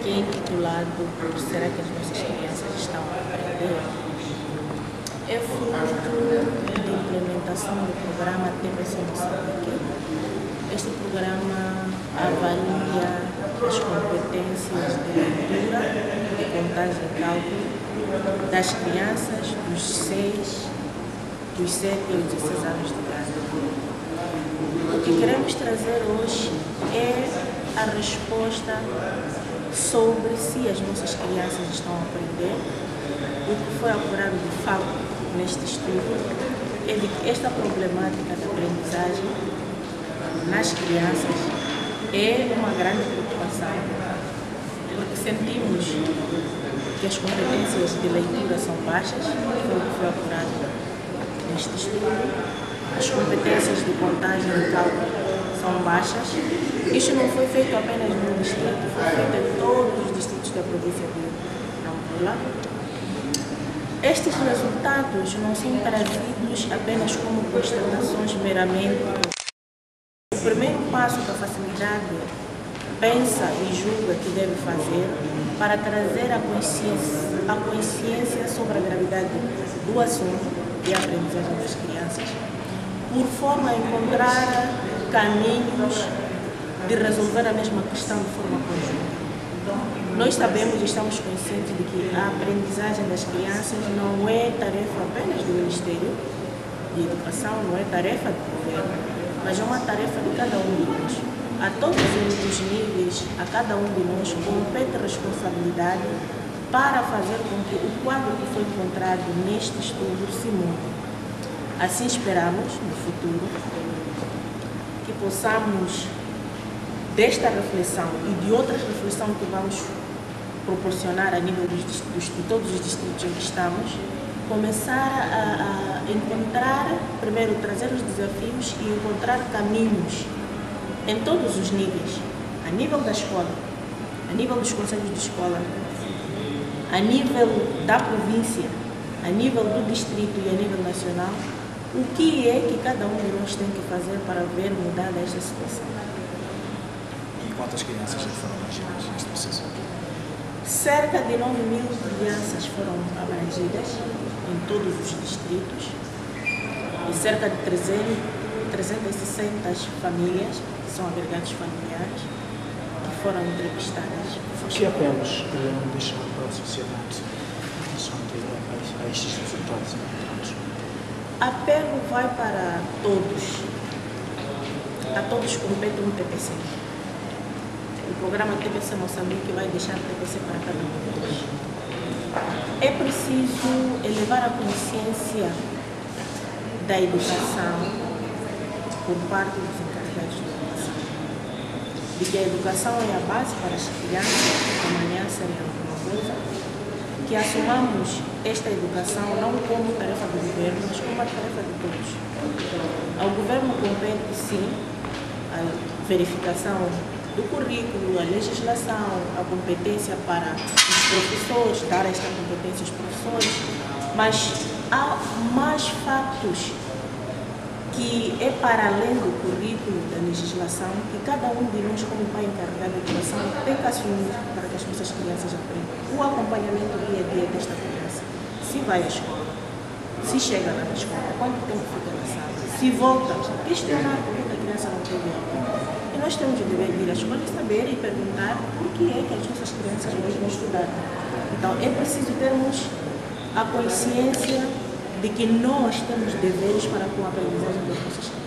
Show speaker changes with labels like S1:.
S1: que é intitulado por Será que as nossas crianças estão a aprender? É fruto da implementação do programa TPC Mozambique. Este programa avalia as competências de leitura, de contagem e cálculo das crianças dos 7 aos 16 anos de idade. O que queremos trazer hoje é a resposta sobre se as nossas crianças estão a aprender. O que foi apurado de fato neste estudo é de que esta problemática da aprendizagem nas crianças é uma grande preocupação, porque sentimos que as competências de leitura são baixas, foi o que foi apurado neste estudo. As competências de contagem e cálculo são baixas. Isto não foi feito apenas no distrito, foi feito em todos os distritos da província de Nampula. Estes resultados não são trazidos apenas como constatações meramente. O primeiro passo que a facilidade pensa e julga que deve fazer para trazer a consciência sobre a gravidade do assunto e a aprendizagem das crianças, por forma a encontrar caminhos de resolver a mesma questão de forma conjunta. Nós sabemos e estamos conscientes de que a aprendizagem das crianças não é tarefa apenas do Ministério de Educação, não é tarefa do governo, mas é uma tarefa de cada um de nós. A todos os níveis, a cada um de nós compete a responsabilidade para fazer com que o quadro que foi encontrado neste estudo se mude. Assim esperamos, no futuro, que possamos, desta reflexão e de outras reflexões que vamos proporcionar a nível de todos os distritos em que estamos, começar a encontrar, primeiro trazer os desafios e encontrar caminhos em todos os níveis, a nível da escola, a nível dos conselhos de escola, a nível da província, a nível do distrito e a nível nacional, o que é que cada um de nós tem que fazer para ver mudar esta situação.
S2: E quantas crianças já foram abrangidas neste processo?
S1: Cerca de 9.000 crianças foram abrangidas em todos os distritos e cerca de 360 famílias, que são agregados familiares, que foram entrevistadas.
S2: Que apelos poderiam deixar para a sociedade a estes resultados encontrados?
S1: Apelo vai para todos. A todos compete um TPC. O programa TPC Moçambique vai deixar TPC para cada um deles. É preciso elevar a consciência da educação por parte dos encarregados da educação. De que a educação é a base para as crianças, amanhã serem alguma coisa. Que assumamos esta educação não como tarefa do governo, mas como a tarefa de todos. Ao governo compete, sim, a verificação do currículo, a legislação, a competência para os professores, dar esta competência aos professores, mas há mais fatos que é para além do currículo, da legislação, que cada um de nós, como pai encarregado de educação, tem que assumir para que as nossas crianças aprendam. O acompanhamento dia a dia desta criança, se vai à escola, se chega na escola, quanto tempo fica na sala, se volta, questionar por que a criança não teve aula. E nós temos o dever de ir à escola e saber e perguntar por que é que as nossas crianças hoje não estudaram. Então, é preciso termos a consciência de que nós temos deveres para com a aprendizagem das nossas crianças.